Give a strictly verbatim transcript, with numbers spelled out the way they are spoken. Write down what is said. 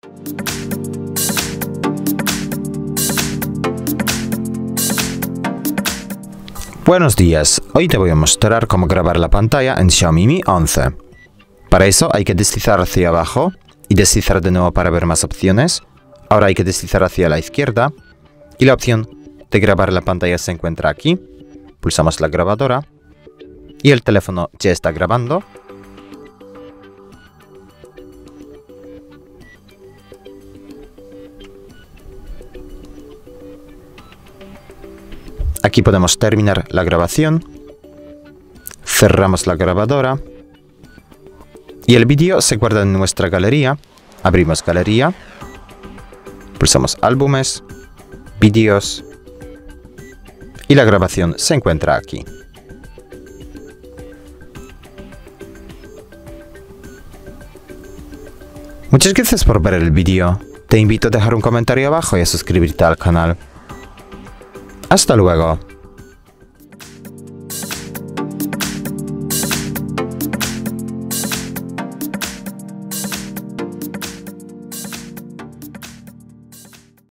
Buenos días, hoy te voy a mostrar cómo grabar la pantalla en Xiaomi Mi once. Para eso hay que deslizar hacia abajo y deslizar de nuevo para ver más opciones. Ahora hay que deslizar hacia la izquierda y la opción de grabar la pantalla se encuentra aquí. Pulsamos la grabadora y el teléfono ya está grabando. Aquí podemos terminar la grabación, cerramos la grabadora y el vídeo se guarda en nuestra galería. Abrimos galería, pulsamos álbumes, vídeos y la grabación se encuentra aquí. Muchas gracias por ver el vídeo. Te invito a dejar un comentario abajo y a suscribirte al canal. Hasta luego.